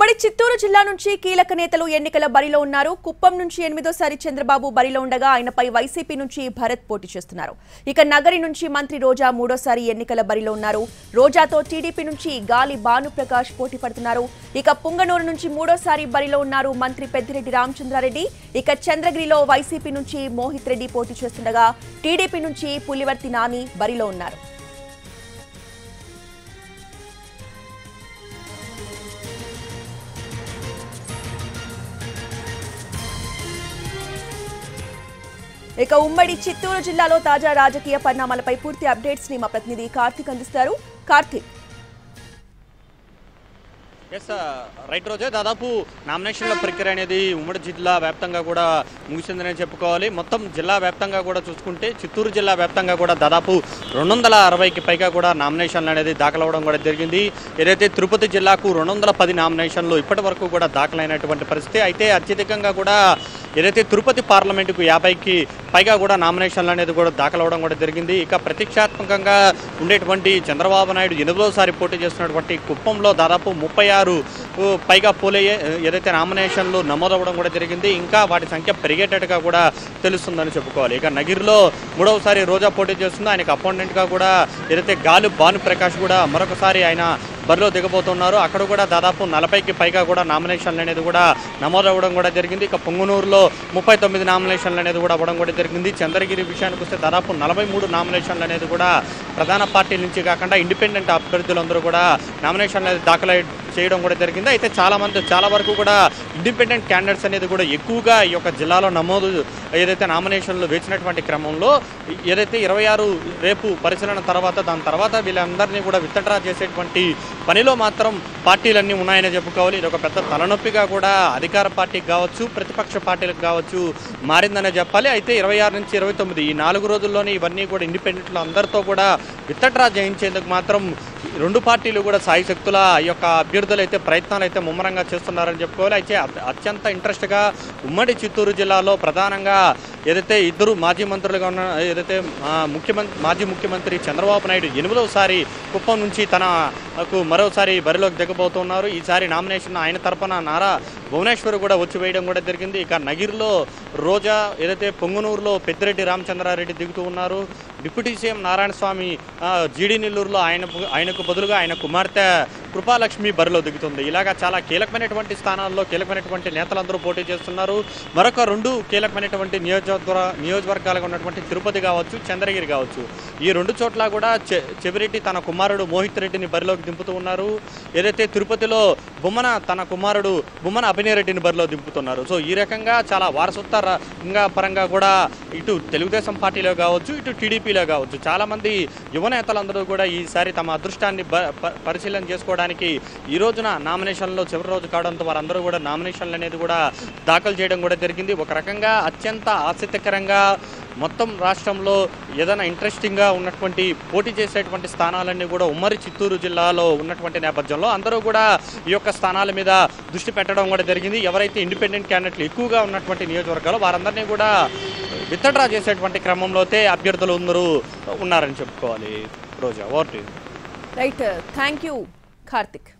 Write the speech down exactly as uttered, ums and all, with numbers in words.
ఉమ్మడి చిత్తూరు జిల్లా నుంచి కీలక నేతలు ఎన్నికల బరిలో ఉన్నారు. కుప్పం నుంచి ఎనిమిదోసారి చంద్రబాబు బరిలో ఉండగా ఆయనపై వైసీపీ నుంచి భరత్ పోటీ చేస్తున్నారు. ఇక నగరి నుంచి మంత్రి రోజా మూడోసారి ఎన్నికల బరిలో ఉన్నారు. రోజాతో టీడీపీ నుంచి గాలి భానుప్రకాష్ పోటీ పడుతున్నారు. ఇక పుంగనూరు నుంచి మూడోసారి బరిలో ఉన్నారు మంత్రి పెద్దిరెడ్డి రామచంద్రారెడ్డి. ఇక చంద్రగిరిలో వైసీపీ నుంచి మోహిత్ రెడ్డి పోటీ చేస్తుండగా టీడీపీ నుంచి పులివర్తి నాని బరిలో ఉన్నారు. ఇక ఉమ్మడి చిత్తూరు జిల్లాలో తాజా రాజకీయ పరిణామాలపై పూర్తి అప్డేట్స్ ని మా ప్రతినిధి కార్తిక్ అందిస్తారు. కార్తిక్, ఎస్ రైట్ రోజే దాదాపు నామినేషన్ల ప్రక్రియ అనేది ఉమ్మడి జిల్లా వ్యాప్తంగా కూడా ముగిసిందనే చెప్పుకోవాలి. మొత్తం జిల్లా వ్యాప్తంగా కూడా చూసుకుంటే చిత్తూరు జిల్లా వ్యాప్తంగా కూడా దాదాపు రెండు వందల అరవైకి పైగా కూడా నామినేషన్లు అనేది దాఖలవడం కూడా జరిగింది. ఏదైతే తిరుపతి జిల్లాకు రెండు వందల పది నామినేషన్లు ఇప్పటి వరకు కూడా దాఖలైనటువంటి పరిస్థితి. అయితే అత్యధికంగా కూడా ఏదైతే తిరుపతి పార్లమెంటుకు యాభైకి పైగా కూడా నామినేషన్లు అనేది కూడా దాఖలవడం కూడా జరిగింది. ఇక ప్రతిష్టాత్మకంగా ఉండేటువంటి చంద్రబాబు నాయుడు ఎనిమిదోసారి పోటీ చేస్తున్నటువంటి కుప్పంలో దాదాపు ముప్పై ఆరు పైగా పోలయ్యే ఏదైతే నామినేషన్లు నమోదవడం కూడా జరిగింది. ఇంకా వాటి సంఖ్య పెరిగేటట్టుగా కూడా తెలుస్తుందని చెప్పుకోవాలి. ఇక నగిరిలో మూడవసారి రోజా పోటీ చేస్తుంది. ఆయనకు అపోనెంట్గా కూడా ఏదైతే గాలి భానుప్రకాష్ కూడా మరొకసారి ఆయన బరిలో దిగబోతున్నారు. అక్కడ కూడా దాదాపు నలభైకి పైగా కూడా నామినేషన్లు అనేది కూడా నమోదవ్వడం కూడా జరిగింది. ఇక పొంగునూరులో ముప్పై తొమ్మిది నామినేషన్లు అనేది కూడా అవ్వడం కూడా జరిగింది. చంద్రగిరి విషయానికి వస్తే దాదాపు నలభై మూడు నామినేషన్లు అనేది కూడా ప్రధాన పార్టీల నుంచి కాకుండా ఇండిపెండెంట్ అభ్యర్థులందరూ కూడా నామినేషన్లు అనేది దాఖలు చేయడం కూడా జరిగింది. అయితే చాలామంది చాలా వరకు కూడా ఇండిపెండెంట్ క్యాండిడేట్స్ అనేది కూడా ఎక్కువగా ఈ యొక్క జిల్లాలో నమోదు ఏదైతే నామినేషన్లు వేసినటువంటి క్రమంలో ఏదైతే ఇరవై ఆరు రేపు పరిశీలన తర్వాత దాని తర్వాత వీళ్ళందరినీ కూడా విత్డ్రా చేసేటువంటి పనిలో మాత్రం పార్టీలన్నీ ఉన్నాయని చెప్పుకోవాలి. ఇది ఒక పెద్ద తలనొప్పిగా కూడా అధికార పార్టీకి కావచ్చు ప్రతిపక్ష పార్టీలకు కావచ్చు మారిందనే చెప్పాలి. అయితే ఇరవై ఆరు నుంచి ఇరవై తొమ్మిది ఈ నాలుగు రోజుల్లోనే ఇవన్నీ కూడా ఇండిపెండెంట్లు అందరితో కూడా విత్డ్రా చేయించేందుకు మాత్రం రెండు పార్టీలు కూడా సాయి శక్తుల ఈ యొక్క అభ్యర్థులు అయితే ప్రయత్నాలు అయితే ముమ్మరంగా చేస్తున్నారని చెప్పుకోవాలి. అయితే అత్యంత ఇంట్రెస్ట్గా ఉమ్మడి చిత్తూరు జిల్లాలో ప్రధానంగా ఏదైతే ఇద్దరు మాజీ మంత్రులుగా ఉన్న ఏదైతే ముఖ్యమంత్రి మాజీ ముఖ్యమంత్రి చంద్రబాబు నాయుడు ఎనిమిదవసారి కుప్పం నుంచి తనకు మరోసారి బరిలోకి దిగబోతున్నారు. ఈసారి నామినేషన్ ఆయన తరపున నారా భువనేశ్వర్ కూడా వచ్చి వేయడం కూడా జరిగింది. ఇక నగిరిలో రోజా ఏదైతే పొంగునూరులో పెద్దిరెడ్డి రామచంద్రారెడ్డి దిగుతూ ఉన్నారు. డిప్యూటీ సీఎం నారాయణ స్వామి జీడి నెల్లూరులో ఆయన ఆయనకు బదులుగా ఆయన కుమార్తె కృపాలక్ష్మి బరిలో దిగుతుంది. ఇలాగా చాలా కీలకమైనటువంటి స్థానాల్లో కీలకమైనటువంటి నేతలందరూ పోటీ చేస్తున్నారు. మరొక రెండు కీలకమైనటువంటి నియోజకవర్గ నియోజకవర్గాలుగా ఉన్నటువంటి తిరుపతి కావచ్చు చంద్రగిరి కావచ్చు ఈ రెండు చోట్ల కూడా చె చెవిరెడ్డి తన కుమారుడు మోహిత్ రెడ్డిని బరిలోకి దింపుతూ ఉన్నారు. ఏదైతే తిరుపతిలో బొమ్మన తన కుమారుడు బొమ్మన అభినయరెడ్డిని బరిలో దింపుతున్నారు. సో ఈ రకంగా చాలా వారసత్వంగా పరంగా కూడా ఇటు తెలుగుదేశం పార్టీలో కావచ్చు ఇటు టీడీపీలో కావచ్చు చాలామంది యువ నేతలందరూ కూడా ఈసారి తమ అదృష్టాన్ని పరిశీలన చేసుకోవడానికి ఈ రోజున నామినేషన్లో చివరి రోజు కావడంతో వారందరూ కూడా నామినేషన్లు అనేది కూడా దాఖలు చేయడం కూడా జరిగింది. ఒక రకంగా అత్యంత ఆసక్తికరంగా మొత్తం రాష్ట్రంలో ఏదైనా ఇంట్రెస్టింగ్గా ఉన్నటువంటి పోటీ చేసేటువంటి స్థానాలన్నీ కూడా ఉమ్మడి చిత్తూరు జిల్లాలో ఉన్నటువంటి నేపథ్యంలో అందరూ కూడా ఈ యొక్క స్థానాల మీద దృష్టి పెట్టడం కూడా జరిగింది. ఎవరైతే ఇండిపెండెంట్ క్యాండిడేట్లు ఎక్కువగా ఉన్నటువంటి నియోజకవర్గాలు వారందరినీ కూడా విత్డ్రా చేసేటువంటి క్రమంలో అయితే అభ్యర్థులు అందరూ ఉన్నారని చెప్పుకోవాలి. Roja over to you. Right, thank you Karthik.